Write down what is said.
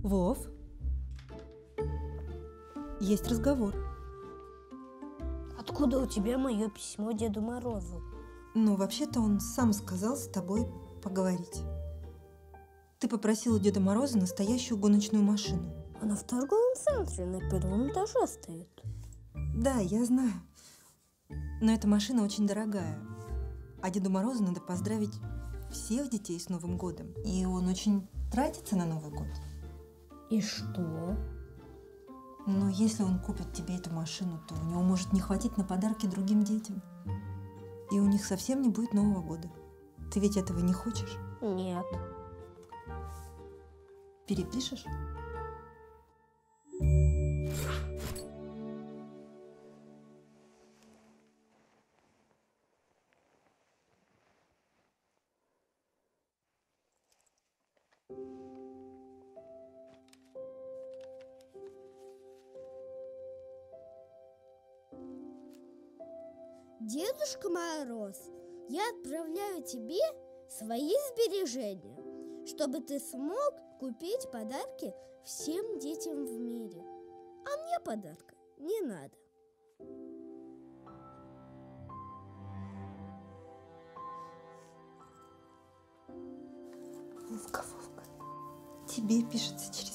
Вов, есть разговор. Откуда у тебя мое письмо Деду Морозу? Ну, вообще-то он сам сказал с тобой поговорить. Ты попросил у Деда Мороза настоящую гоночную машину. Она в торговом центре на первом этаже стоит. Да, я знаю. Но эта машина очень дорогая. А Деду Морозу надо поздравить всех детей с Новым годом. И он очень тратится на Новый год. И что? Но если он купит тебе эту машину, то у него может не хватить на подарки другим детям. И у них совсем не будет Нового года. Ты ведь этого не хочешь? Нет. Перепишешь? Дедушка Мороз, я отправляю тебе свои сбережения, чтобы ты смог купить подарки всем детям в мире. А мне подарка не надо. Вовка, тебе пишется через